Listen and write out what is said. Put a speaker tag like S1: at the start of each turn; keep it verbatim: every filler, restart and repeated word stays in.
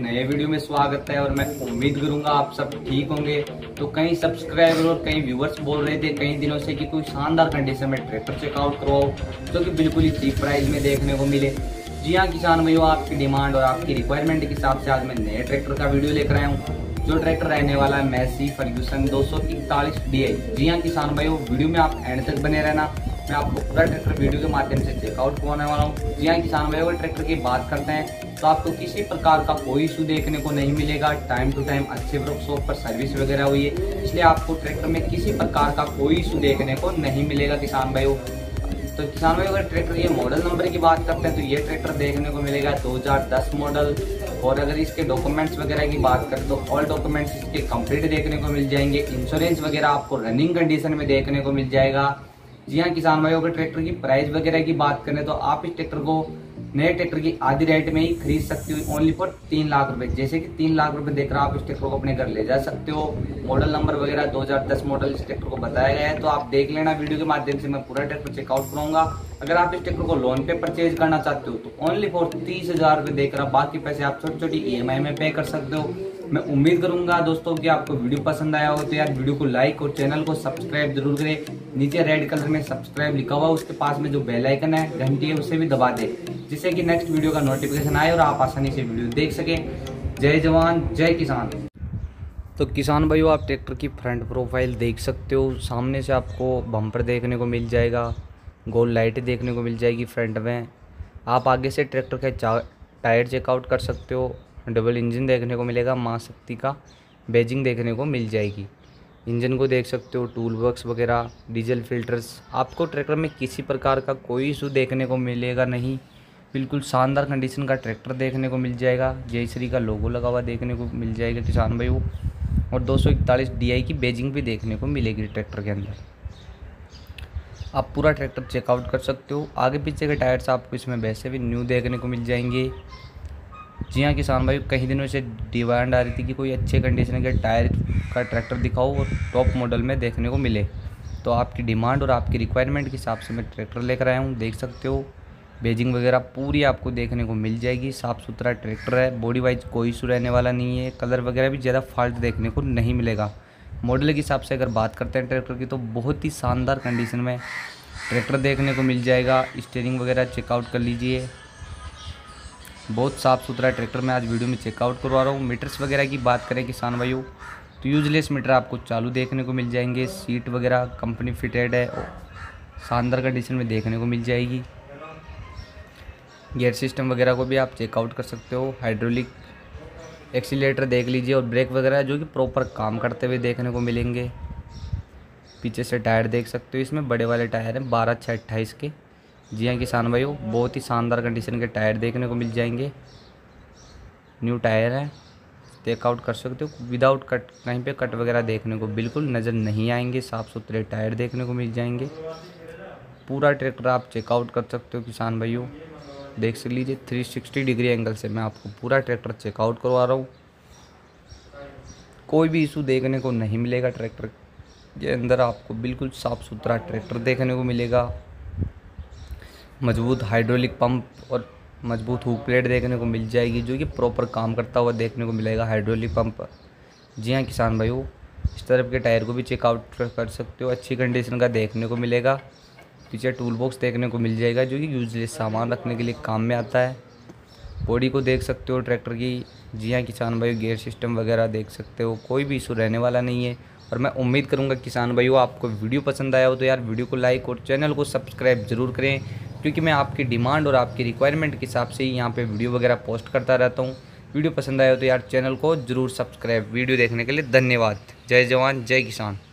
S1: नए वीडियो में स्वागत है और मैं उम्मीद करूंगा आप सब ठीक होंगे। तो कई सब्सक्राइबर और कई व्यूवर्स बोल रहे थे कई दिनों से कि कोई शानदार कंडीशन में ट्रैक्टर चेकआउट करवाओ जो कि बिल्कुल ही चीप प्राइस में देखने को मिले। जी हाँ किसान भाइयों, आपकी डिमांड और आपकी रिक्वायरमेंट के हिसाब से आज मैं नए ट्रैक्टर का वीडियो लेकर आया हूँ। जो ट्रैक्टर रहने वाला है मैसी फर्ग्यूसन दो सौ इकतालीस डी आई। जी हाँ किसान भाइयों, वीडियो में आप एंड तक बने रहना। मैं आपको पूरा ट्रैक्टर वीडियो के माध्यम से चेकआउट करवाने वाला हूँ। जी हाँ किसान भाइयों, अगर ट्रैक्टर की बात करते हैं तो आपको किसी प्रकार का कोई इशू देखने को नहीं मिलेगा। टाइम टू टाइम अच्छे वर्कशॉप पर सर्विस वगैरह हुई है, इसलिए आपको ट्रैक्टर में किसी प्रकार का कोई इशू देखने को नहीं मिलेगा किसान भाइयों। तो किसान भाई अगर ट्रैक्टर ये मॉडल नंबर की बात करते हैं तो ये ट्रैक्टर देखने को मिलेगा दो हज़ार दस मॉडल। और अगर इसके डॉक्यूमेंट्स वगैरह की बात करें तो ऑल डॉक्यूमेंट्स इसके कंप्लीट देखने को मिल जाएंगे। इंश्योरेंस वगैरह आपको रनिंग कंडीशन में देखने को मिल जाएगा। जी हाँ किसान भाई, अगर ट्रैक्टर की प्राइस वगैरह की बात करें तो आप इस ट्रैक्टर को नए ट्रैक्टर की आधी रेट में ही खरीद सकते हो, ओनली फॉर तीन लाख रुपए। जैसे कि तीन लाख रुपए देकर आप इस ट्रैक्टर को अपने घर ले जा सकते हो। मॉडल नंबर वगैरह दो हज़ार दस मॉडल इस ट्रैक्टर को बताया गया है, तो आप देख लेना वीडियो के माध्यम से। मैं पूरा ट्रैक्टर चेकआउट करूंगा। अगर आप इस ट्रैक्टर को लोन पे परचेज करना चाहते हो तो ओनली फॉर तीस हजार रुपए देकर आप बाकी पैसे आप छोटी छोटी ई एम आई में पे कर सकते हो। मैं उम्मीद करूंगा दोस्तों कि आपको वीडियो पसंद आया हो तो यार वीडियो को लाइक और चैनल को सब्सक्राइब जरूर करें। नीचे रेड कलर में सब्सक्राइब लिखा हुआ, उसके पास में जो बेल आइकन है घंटी है उसे भी दबा दे, जिससे कि नेक्स्ट वीडियो का नोटिफिकेशन आए और आप आसानी से वीडियो देख सकें। जय जवान जय किसान। तो किसान भाइयों, आप ट्रैक्टर की फ्रंट प्रोफाइल देख सकते हो। सामने से आपको बम्पर देखने को मिल जाएगा, गोल लाइटें देखने को मिल जाएगी फ्रंट में। आप आगे से ट्रैक्टर के टायर चेकआउट कर सकते हो। डबल इंजन देखने को मिलेगा, माँ शक्ति का बैजिंग देखने को मिल जाएगी। इंजन को देख सकते हो, टूल बॉक्स वगैरह, डीजल फिल्टर्स। आपको ट्रैक्टर में किसी प्रकार का कोई इशू देखने को मिलेगा नहीं। बिल्कुल शानदार कंडीशन का ट्रैक्टर देखने को मिल जाएगा। जय श्री का लोगो लगा हुआ देखने को मिल जाएगा किसान भाइयों। और दो सौ इकतालीस डी आई की बैजिंग भी देखने को मिलेगी ट्रैक्टर के अंदर। आप पूरा ट्रैक्टर चेकआउट कर सकते हो। आगे पीछे के टायर्स आपको इसमें वैसे भी न्यू देखने को मिल जाएंगे। जी हाँ किसान भाई, कई दिनों से डिमांड आ रही थी कि कोई अच्छे कंडीशन के टायर का ट्रैक्टर दिखाओ और टॉप मॉडल में देखने को मिले। तो आपकी डिमांड और आपकी रिक्वायरमेंट के हिसाब से मैं ट्रैक्टर लेकर आया हूँ। देख सकते हो बैजिंग वगैरह पूरी आपको देखने को मिल जाएगी। साफ़ सुथरा ट्रैक्टर है, बॉडी वाइज कोई इशू रहने वाला नहीं है। कलर वगैरह भी ज़्यादा फॉल्ट देखने को नहीं मिलेगा। मॉडल के हिसाब से अगर बात करते हैं ट्रैक्टर की तो बहुत ही शानदार कंडीशन में ट्रैक्टर देखने को मिल जाएगा। स्टीयरिंग वगैरह चेकआउट कर लीजिए, बहुत साफ़ सुथरा ट्रैक्टर मैं आज वीडियो में चेकआउट करवा रहा हूँ। मीटर्स वगैरह की बात करें किसान भाइयों तो यूजलेस मीटर आपको चालू देखने को मिल जाएंगे। सीट वगैरह कंपनी फिटेड है, शानदार कंडीशन में देखने को मिल जाएगी। गियर सिस्टम वगैरह को भी आप चेकआउट कर सकते हो। हाइड्रोलिक एक्सीलेटर देख लीजिए और ब्रेक वगैरह जो कि प्रॉपर काम करते हुए देखने को मिलेंगे। पीछे से टायर देख सकते हो, इसमें बड़े वाले टायर हैं बारह छः अट्ठाईस के। जी हाँ किसान भाइयों, बहुत ही शानदार कंडीशन के टायर देखने को मिल जाएंगे। न्यू टायर है, चेकआउट कर सकते हो। विदाउट कट, कहीं पे कट वगैरह देखने को बिल्कुल नज़र नहीं आएंगे। साफ़ सुथरे टायर देखने को मिल जाएंगे। पूरा ट्रैक्टर आप चेकआउट कर सकते हो किसान भाइयों। देख लीजिए तीन सौ साठ डिग्री एंगल से मैं आपको पूरा ट्रैक्टर चेकआउट करवा रहा हूँ। कोई भी इशू देखने को नहीं मिलेगा ट्रैक्टर के अंदर। आपको बिल्कुल साफ़ सुथरा ट्रैक्टर देखने को मिलेगा। मजबूत हाइड्रोलिक पंप और मजबूत हुक प्लेट देखने को मिल जाएगी जो कि प्रॉपर काम करता हुआ देखने को मिलेगा हाइड्रोलिक पंप। जी हाँ किसान भाइयों, इस तरफ के टायर को भी चेकआउट कर सकते हो, अच्छी कंडीशन का देखने को मिलेगा। पीछे टूल बॉक्स देखने को मिल जाएगा जो कि यूजलेस सामान रखने के लिए काम में आता है। बॉडी को देख सकते हो ट्रैक्टर की। जी हाँ किसान भाइयों, गियर सिस्टम वगैरह देख सकते हो, कोई भी इशू रहने वाला नहीं है। और मैं उम्मीद करूंगा किसान भाइयों आपको वीडियो पसंद आया हो तो यार वीडियो को लाइक और चैनल को सब्सक्राइब जरूर करें, क्योंकि मैं आपकी डिमांड और आपकी रिक्वायरमेंट के हिसाब से ही यहाँ पे वीडियो वगैरह पोस्ट करता रहता हूँ। वीडियो पसंद आया हो तो यार चैनल को जरूर सब्सक्राइब। वीडियो देखने के लिए धन्यवाद। जय जवान जय किसान।